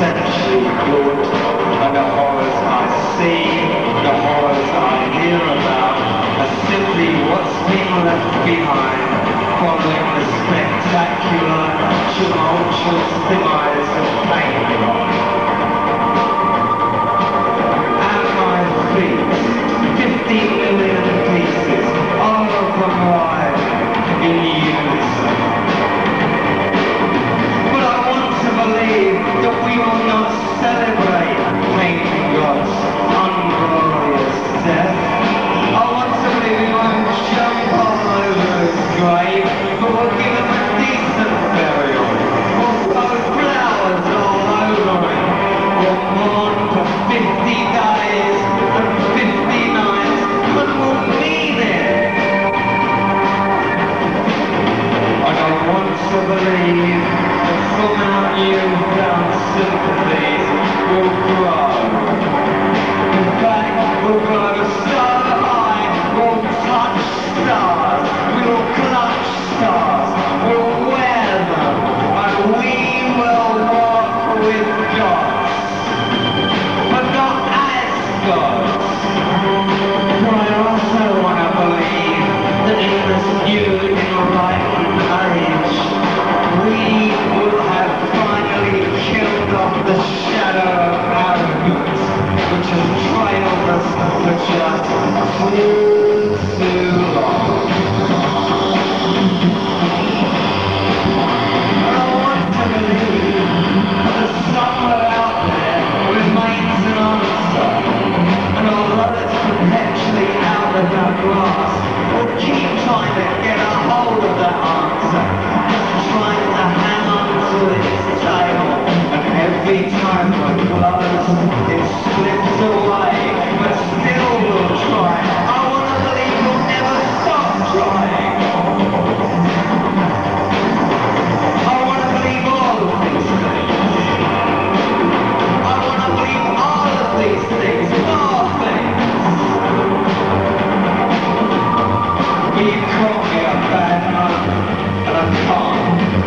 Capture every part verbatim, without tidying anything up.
essentially good, and the horrors I see, the horrors I hear about, are simply what's been left behind following the spectacular, tumultuous demise of Babylon. At my feet, fifty million pieces, all of them lying in unison. But I want to believe that we will not celebrate painting God's unglorious death. I want to believe we won't jump all over his grave, but we'll give him a decent burial. We'll throw flowers all over him. We'll mourn for fifty days and fifty nights, but we'll mean it. And I want to believe that from our newfound sympathies will grow. In fact, we'll grow so high, we'll touch stars, we'll clutch stars, we'll wear them, and we will walk with gods, but not as gods. For I also want to believe that in this new enlightened age, we will have finally killed off the shadow of arrogance, which has trailed us for just too, too long. And I want to believe that somewhere out there remains an answer, and although it's potentially out of our grasp, we'll keep trying to get a hold of that answer, just trying to hang on to its tail, and every time it blows, it slips away, but still we'll try. I want to believe we'll never stop trying. I want to believe all of these things. I want to believe all of these things, more things. But you caught me a bad moment, and I can't.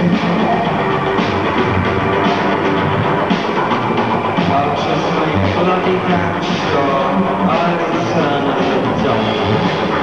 I'll just make bloody damn sure I return at the dawn.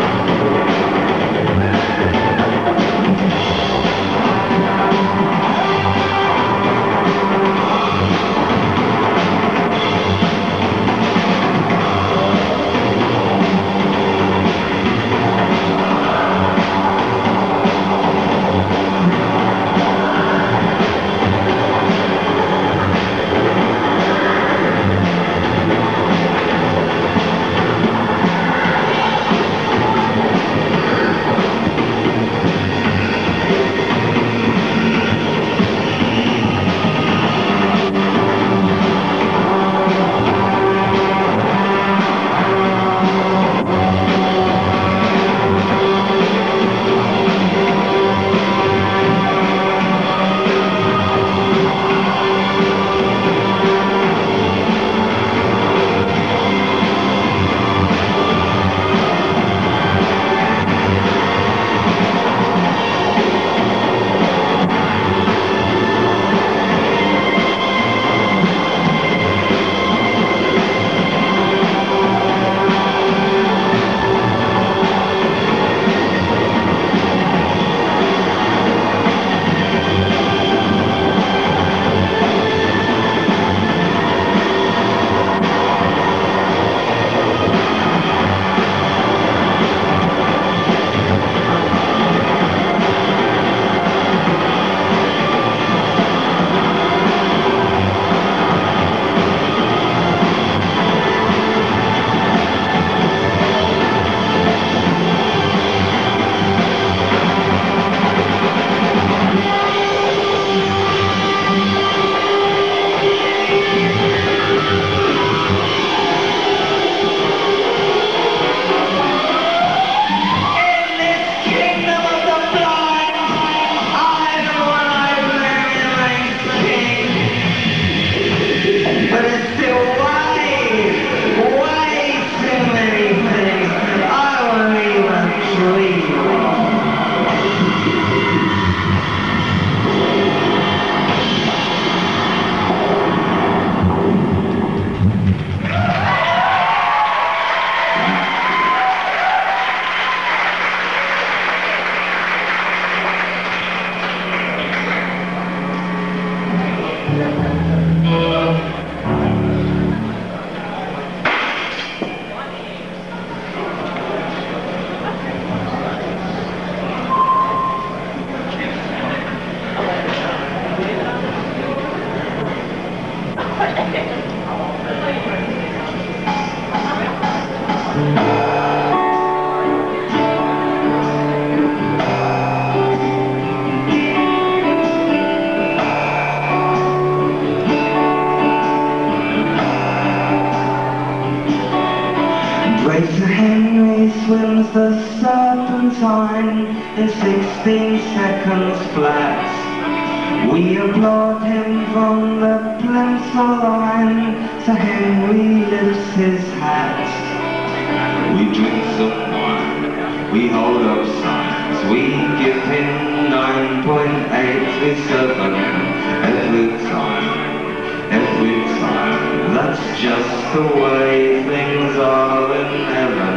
Grace Henry swims the Serpentine in sixteen seconds flat. We applaud him from the Plimsoll line, so Henry lifts his hat. We drink some wine, we hold up signs, we give him nine point eight, we serve him every time, every time. That's just the way things are in heaven.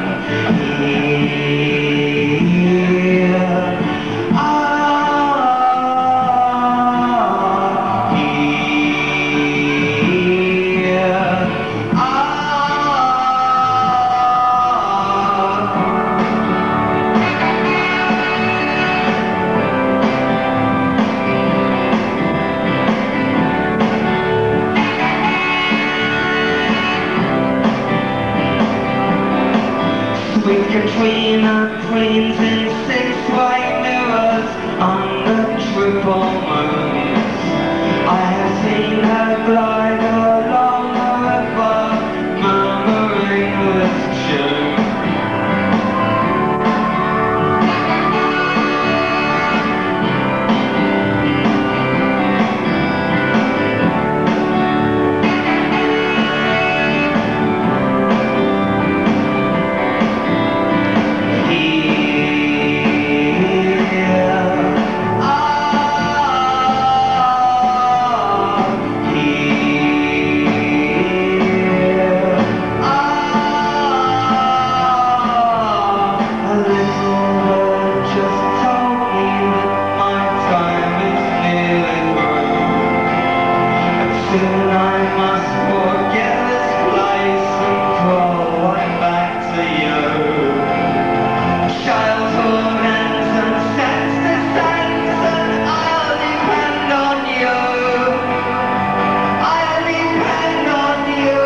Here, ah, here, ah. Sweet Katrina queens in six white mirrors under triple moons. I have seen her glide along the river, murmuring this tune. Soon I must forget this place and crawl right back to you. Childhood ends and sets descends, and I'll depend on you. I'll depend on you.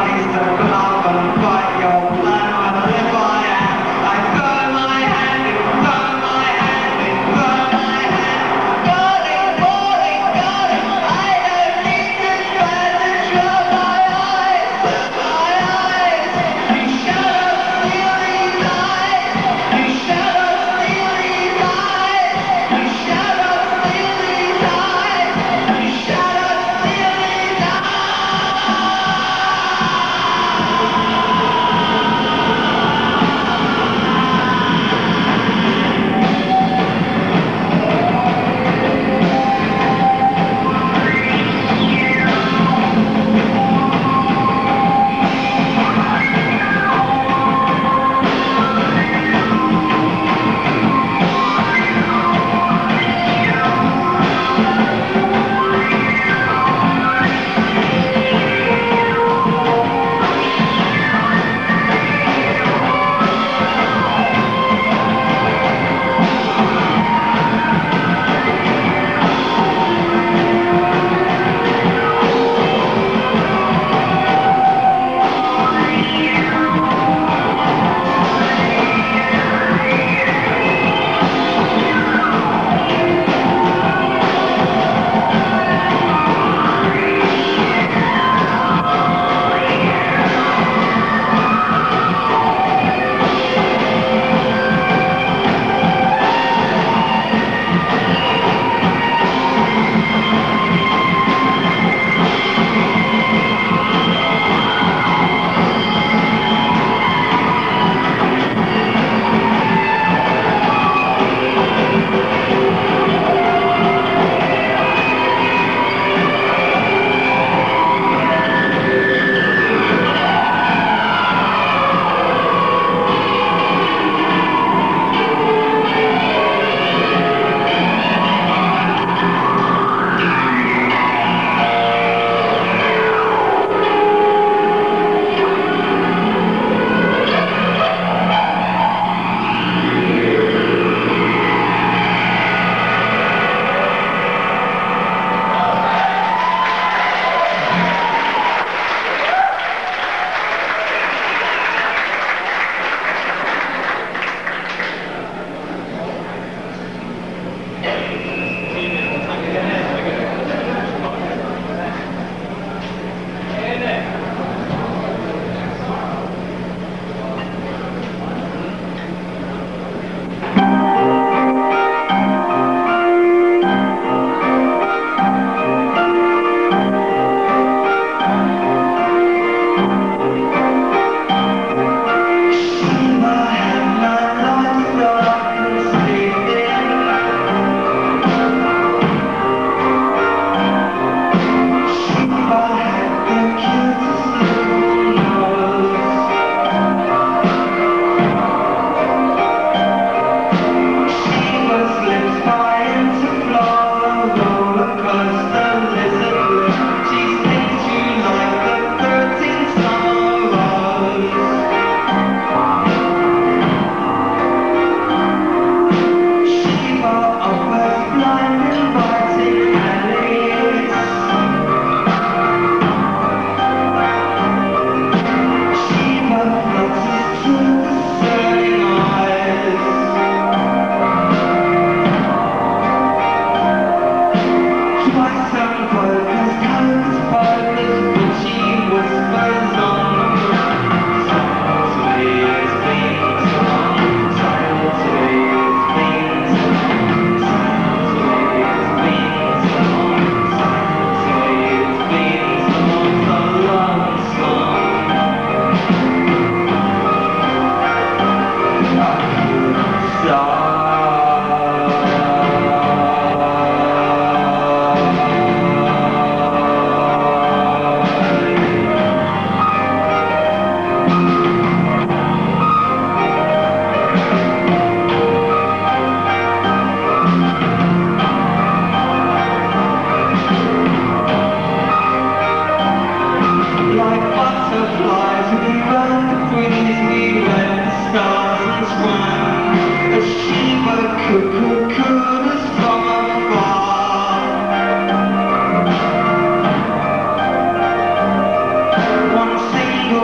eyes to club and fight your plan. I live I am. I burn my hand and burn my hand and burn my hand. Burning, burning, burning. I don't need to try to shut my eyes. My eyes. You shut up, steal these eyes. You shut up, steal these eyes. You shut up, steal these eyes. You shut up, steal these eyes.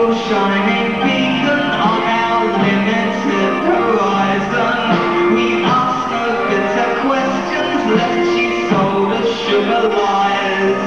single shining beacon on our limited horizon. We ask no bitter questions, lest she sold us sugar lies.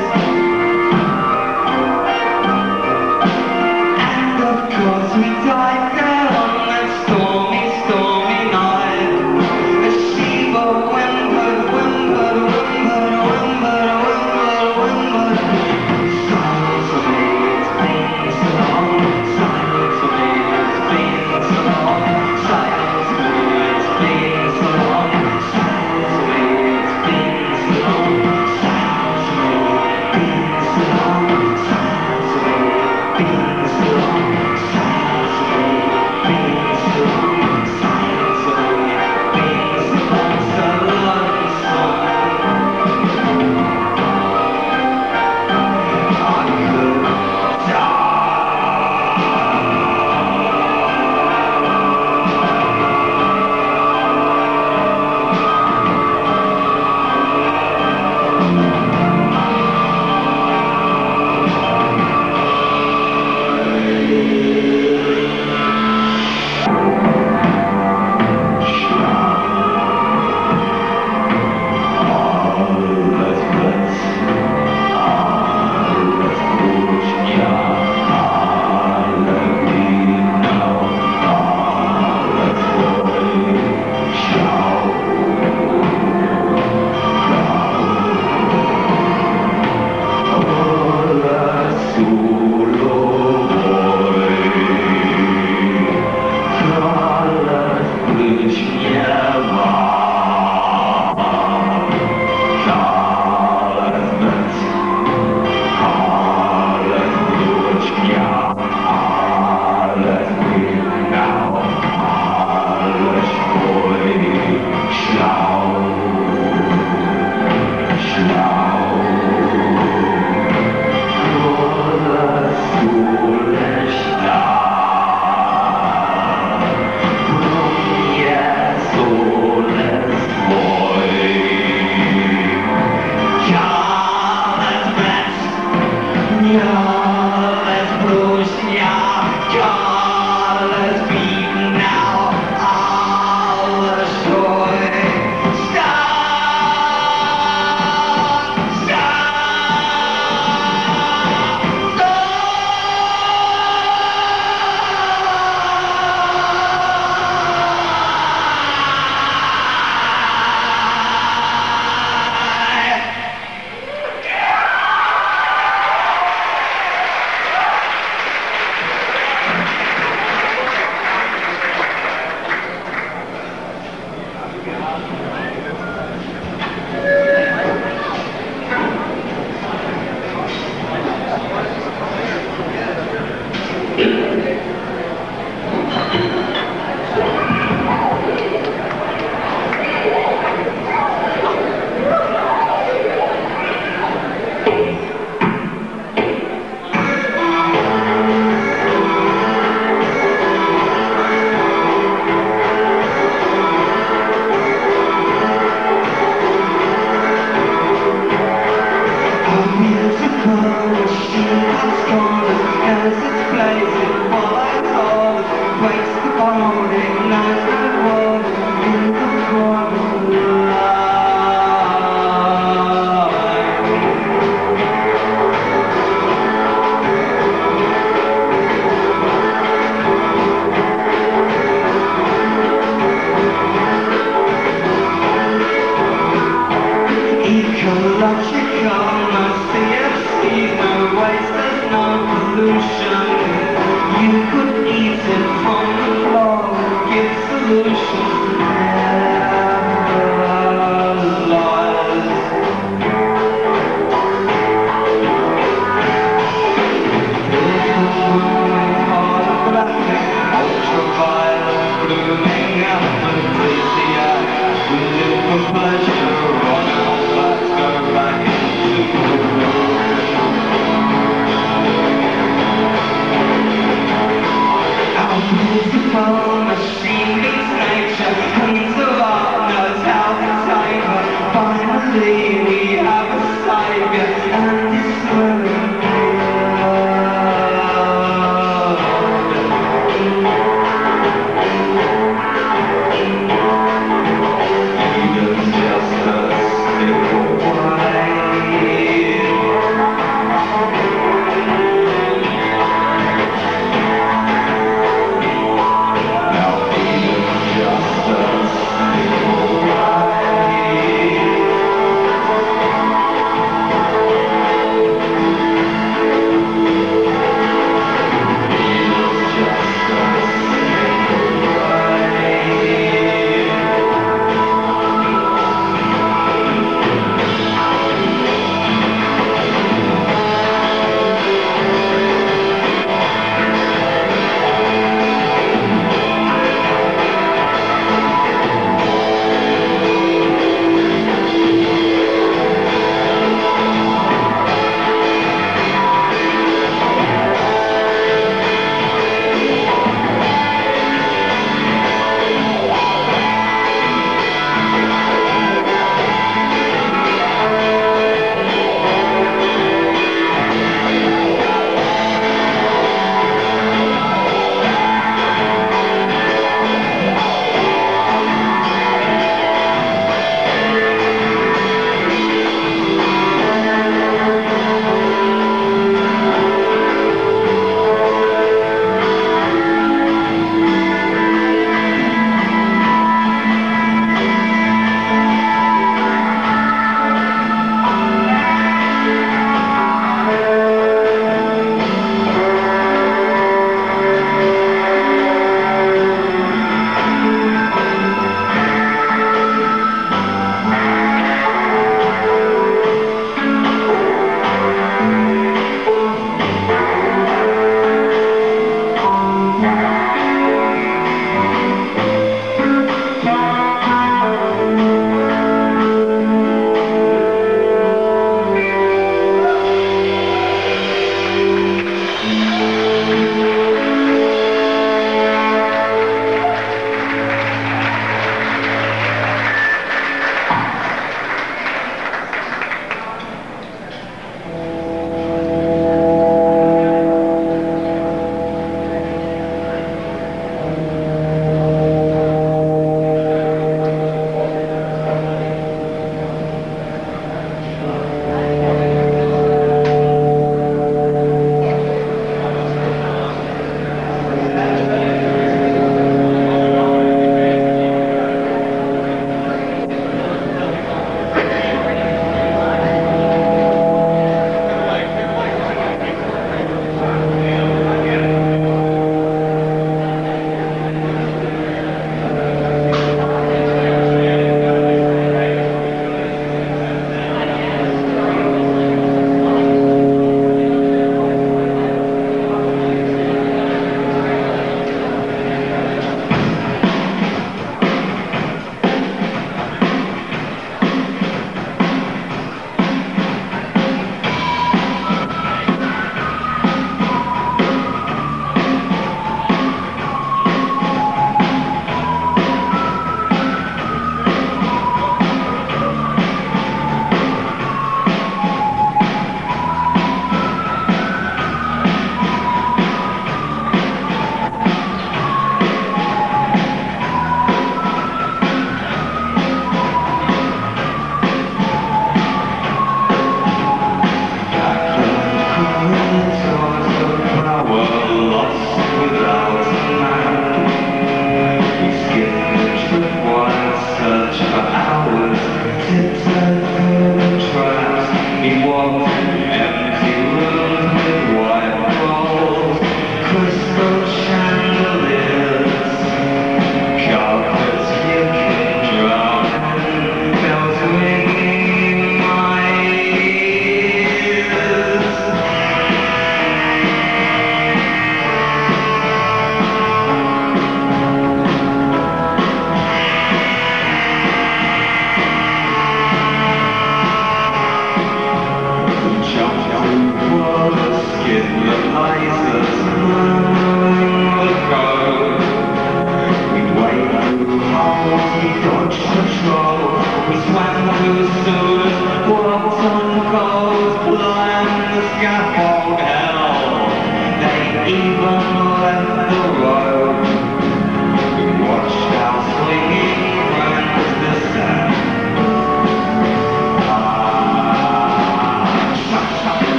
And of course we died there on that stormy, stormy night. As Shiva whimpered, whimpered, whimpered, whimpered, whimpered, whimpered. Silence for me, it's been so long. Silence for me, it's been so long. Silence for me, it's been so long. Silence for me, it's been so long. Silence for me, been so long. Silence for me, been so long. Silence for me, been so long. Silence for me, been so long. So lonesome. I could die.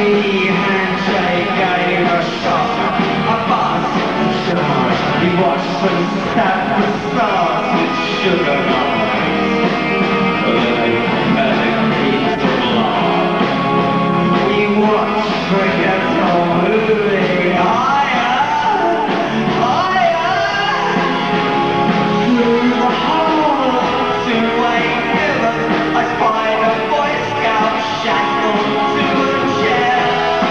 He handshake gave a shot, a bust, he watched them stab the stars with sugar knives. Then he keeps the blood. He watched Brigitte moving higher, higher, through the hall to Wayne Dillon. I spied a Boy Scout shackled to a chair.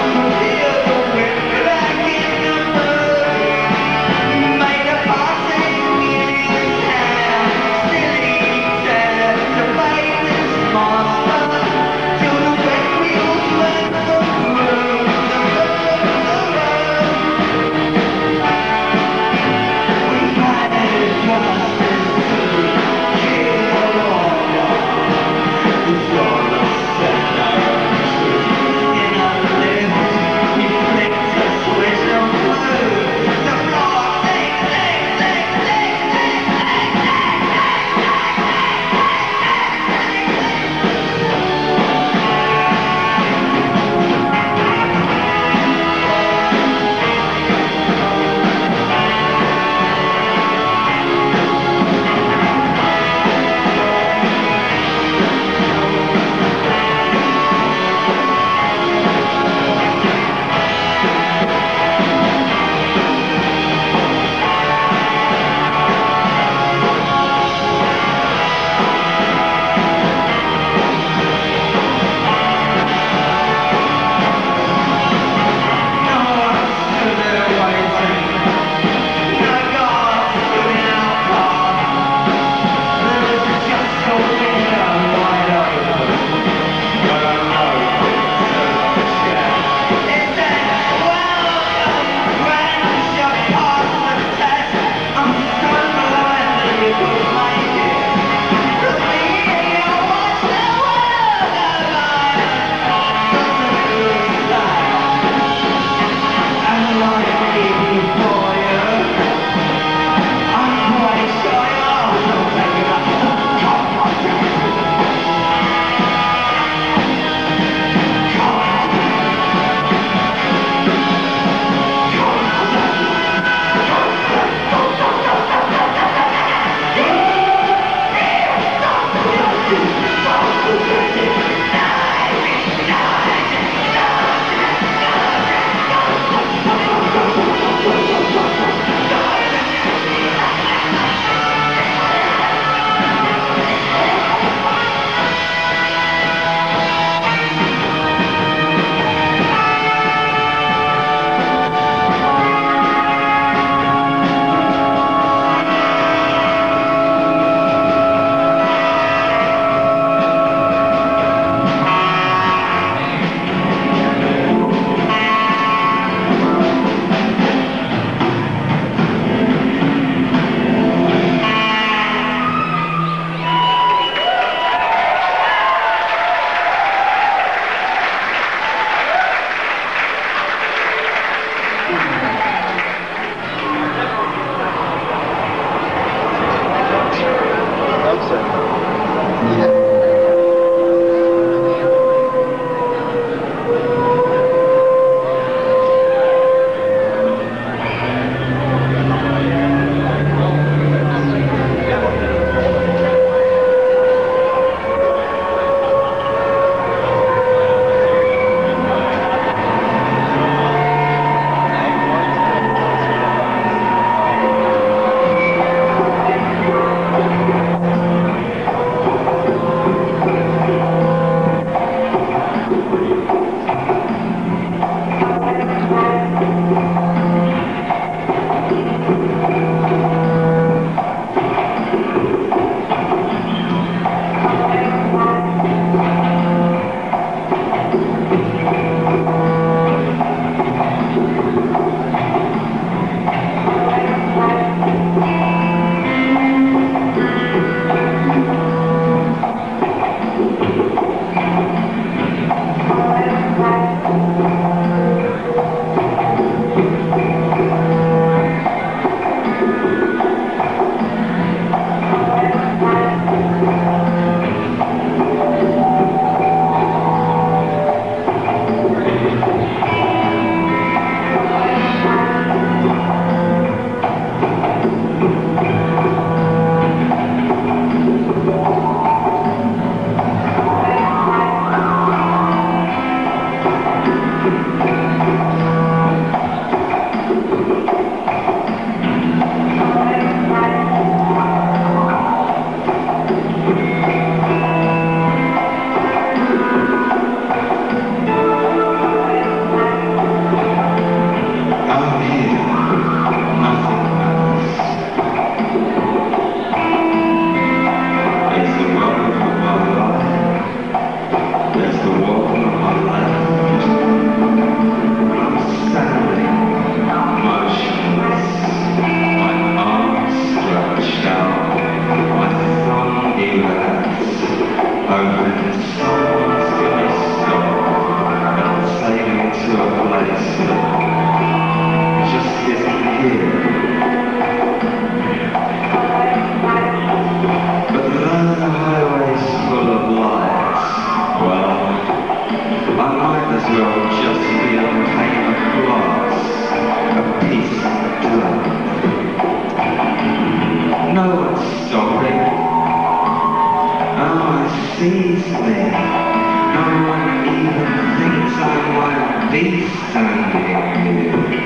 standing here.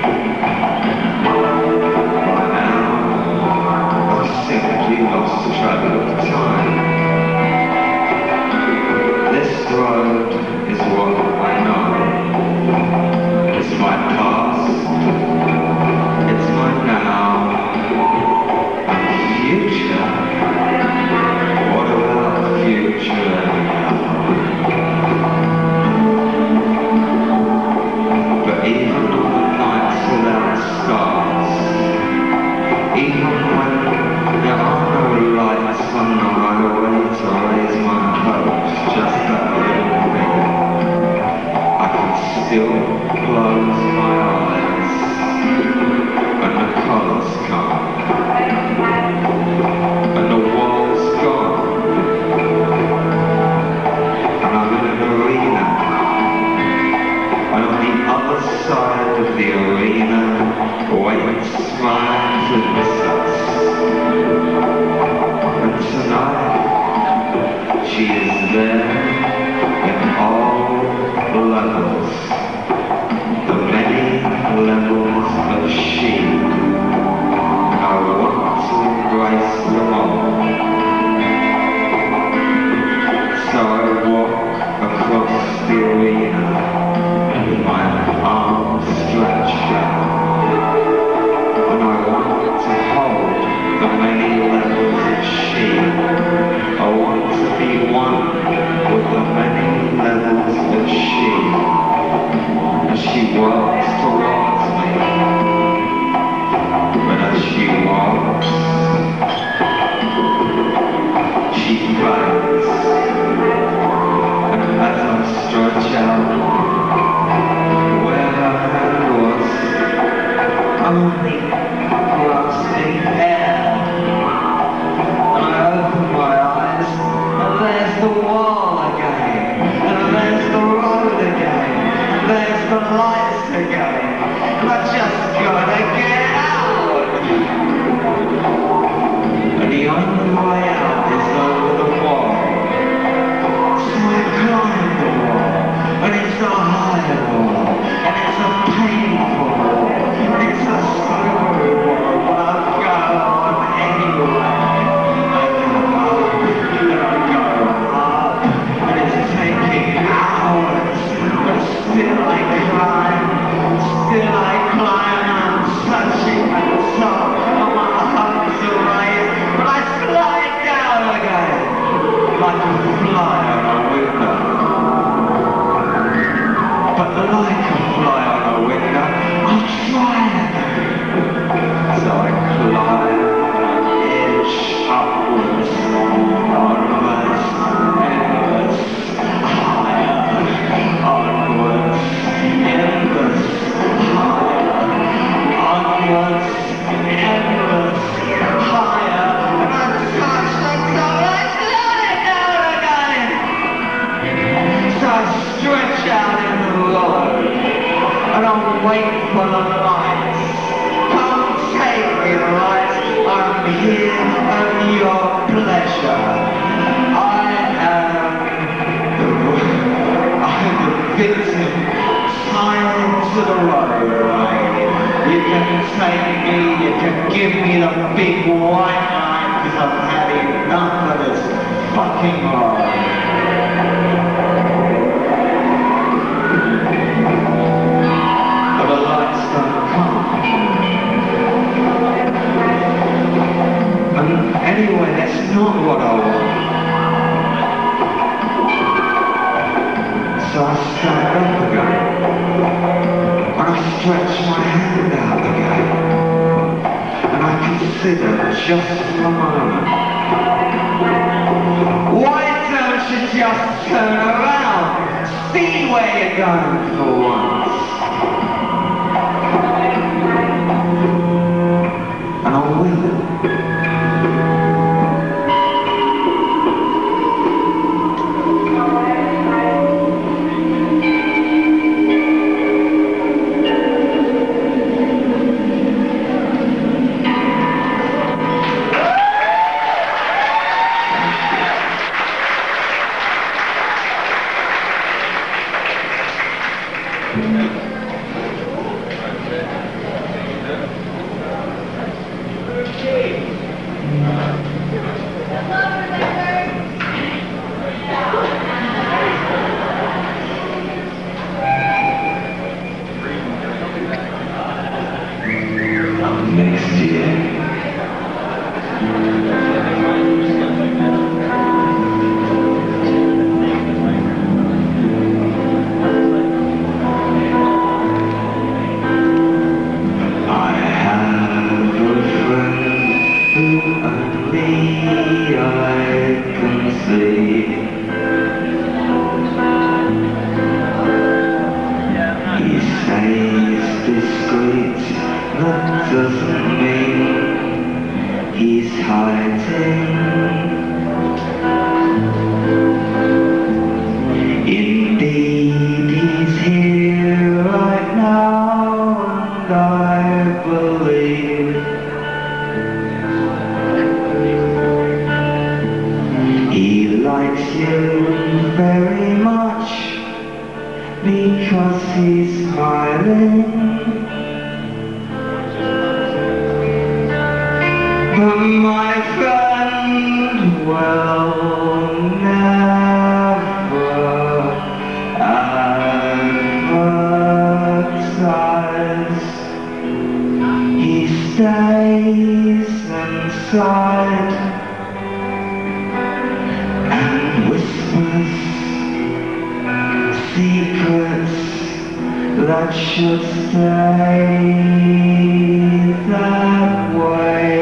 By now, I've simply lost track of time. This road is what I know. It's my past, it's my now, and future. What about future anyhow? But even on the nights without stars, even when there are no lights on the highway to raise my hopes just that little bit, I can still close my eyes and the colours come and the world's gone and I'm in an arena, and on the other side of the arena waits my princess. And tonight, she is there in all levels, the many levels of she. I want to embrace them all. So I walk across the arena with my arms stretched out, and I want to hold the many levels of she. I want to be one with the many levels of she, as she walks towards me. But as she walks, she cries, and as I stretch out where her hand was, I'm only grasping air. And I open my eyes, and there's the wall again, and there's the road again, and there's the lights again, and I just gotta get out. And the only way out is over the wall. So I climb the wall, and it's a high wall, and it's a painful wall, and it's a slippery wall, but I go on anyway. I go up, and I go up, and it's taking hours, but still I climb, still I climb, and I'm touching the top, and my arms are raised, but I slide down again, like a fly on a window. But like a fly on a window, I'll try again. So I climb and I inch upwards, onwards, inwards, higher, onwards, inwards, higher, onwards, inwards, higher, and I touch the top and I slide down again. So I stretch out in the road, and I'll wait for the lights. Come take me, the lights. I'm here at your pleasure. I am the, I'm the victim tied to the roadway. You can take me, you can give me the big white line, because I've had enough of this fucking road. But the lights don't come. And anyway, that's not what I want. So I stand up again, and I stretch my hand out again, and I consider just for a moment, why don't you just turn around, see where you're going for once? And I will. Thank you. everything, but my friend will never advertise. He stays inside and whispers secrets that should stay that way.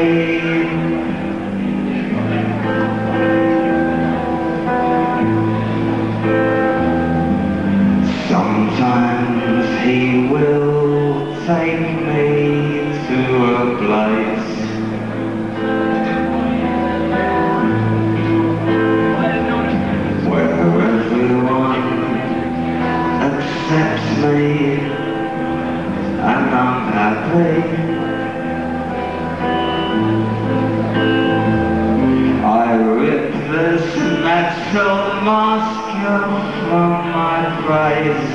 Sometimes he will take me to a place where everyone accepts me and I'm happy. I rip this metal mask from my face.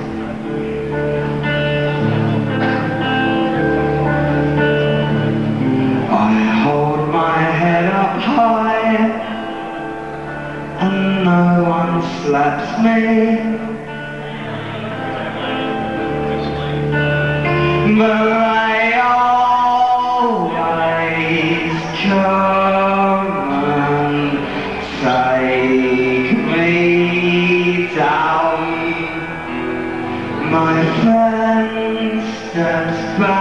I hold my head up high and no one slaps me. But I always come and take me down. My friend steps back.